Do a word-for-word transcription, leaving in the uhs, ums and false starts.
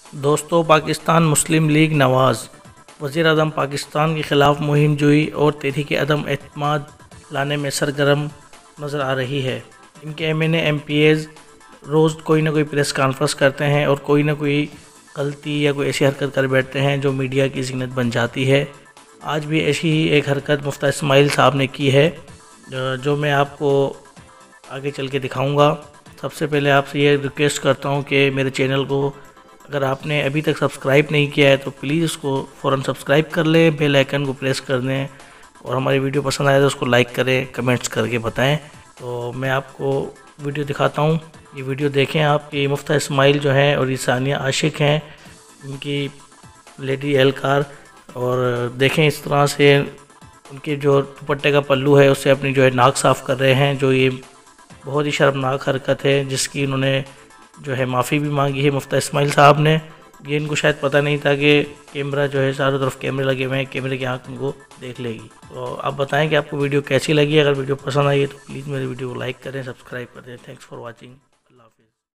دوستو، پاکستان مسلم لیگ نواز وزیر اعظم پاکستان کے خلاف مہم جوئی اور تحریک عدم اعتماد لانے میں سرگرم نظر آ رہی ہے۔ ان کے M N A M P As روز کوئی نہ کوئی پریس کانفرنس کرتے ہیں اور کوئی نہ کوئی غلطی یا کوئی ایسی حرکت کر بیٹھتے ہیں جو میڈیا کی زینت بن جاتی ہے۔ آج بھی ایسی ہی ایک حرکت مفتیٰ اسماعیل صاحب نے کی ہے جو میں آپ کو آگے چل کے دکھاؤں گا۔ سب سے پہلے آپ سے یہ ریکویسٹ کرتا ہوں کہ میرے چینل کو اگر آپ نے ابھی تک سبسکرائب نہیں کیا ہے تو پلیز اس کو فوراً سبسکرائب کر لیں، بیل آئیکن کو پریس کر دیں اور ہماری ویڈیو پسند آئے تو اس کو لائک کریں، کمنٹس کر کے بتائیں۔ تو میں آپ کو ویڈیو دکھاتا ہوں، یہ ویڈیو دیکھیں آپ کی مفتیٰ اسماعیل جو ہیں اور یہ ثانیہ عاشق ہیں، ان کی لیڈی اہلکار، اور دیکھیں اس طرح سے ان کے جو دوپٹے کا پلو ہے اس سے اپنی جو ہے ناک صاف کر رہے ہیں، جو یہ بہت ہی شرمناک حرکت ہے جس کی انہوں نے جو ہے معافی بھی مانگی ہے مفتیٰ اسماعیل صاحب نے۔ یہ ان کو شاید پتہ نہیں تھا کہ کیمرہ جو ہے چاروں طرف کیمرے لگے ہوئے ہیں، کیمرے کی آنکھ ان کو دیکھ لے گی۔ تو آپ بتائیں کہ آپ کو ویڈیو کیسی لگی، اگر ویڈیو پسند آئی ہے تو پلیز میری ویڈیو کو لائک کریں، سبسکرائب کر دیں۔ Thanks for watching.